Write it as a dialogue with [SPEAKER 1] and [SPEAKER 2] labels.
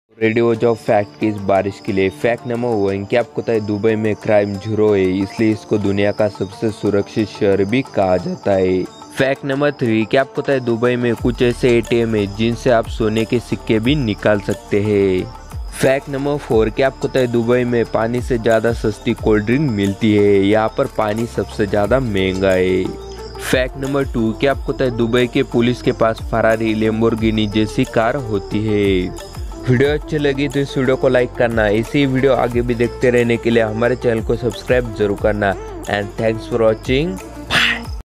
[SPEAKER 1] Ready हो जाओ fact की इस बारिश के लिए। फैक्ट नंबर 1 कि आपको पता है दुबई में क्राइम जीरो है, इसलिए इसको दुनिया का सबसे सुरक्षित शहर भी कहा जाता है। फैक्ट नंबर 3 कि आपको पता है दुबई में कुछ ऐसे एटीएम है जिनसे आप सोने के सिक्के भी निकाल सकते हैं। फैक्ट नंबर 4 कि आपको पता है दुबई में पानी से ज़्यादा सस्ती कोल्ड ड्रिंक मिलती है, यहाँ पर पानी सबसे ज़्यादा महंगा है। फैक्ट नंबर 2 कि आपको पता है दुबई के पुलिस के पास फरारी, लैम्बोर्गिनी जैसी कार होती है। वीडियो अच्छी लगी तो इस वीडियो को लाइक करना, ऐसी वीडियो आगे भी देखते रहने के लिए हमारे चैनल को सब्सक्राइब जरूर करना। And thanks for watching.